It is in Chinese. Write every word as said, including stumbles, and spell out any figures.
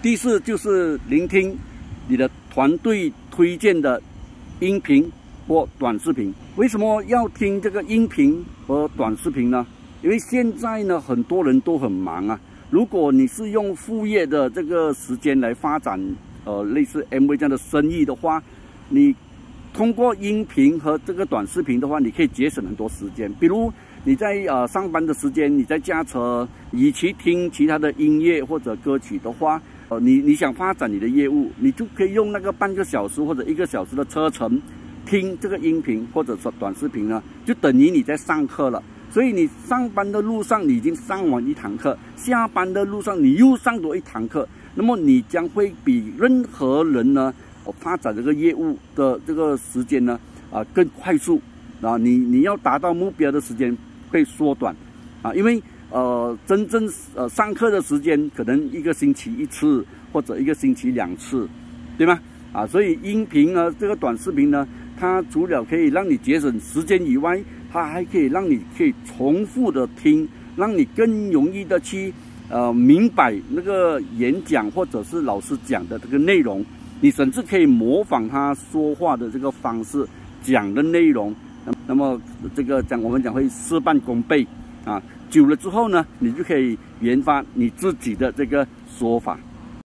第四就是聆听你的团队推荐的音频或短视频。为什么要听这个音频和短视频呢？因为现在呢，很多人都很忙啊。如果你是用副业的这个时间来发展，呃，类似 M V 这样的生意的话，你通过音频和这个短视频的话，你可以节省很多时间。比如你在呃上班的时间，你在驾车，与其听其他的音乐或者歌曲的话，呃，你你想发展你的业务，你就可以用那个半个小时或者一个小时的车程听这个音频或者说短视频呢，就等于你在上课了。所以你上班的路上你已经上完一堂课，下班的路上你又上多一堂课，那么你将会比任何人呢，发展这个业务的这个时间呢，啊、呃、更快速啊，你你要达到目标的时间会缩短啊，因为呃真正呃上课的时间可能一个星期一次或者一个星期两次，对吗？啊，所以音频呢，这个短视频呢，它除了可以让你节省时间以外，它还可以让你可以重复的听，让你更容易的去呃明白那个演讲或者是老师讲的这个内容，你甚至可以模仿他说话的这个方式讲的内容，那么这个讲我们讲会事半功倍啊。久了之后呢，你就可以研发你自己的这个说法。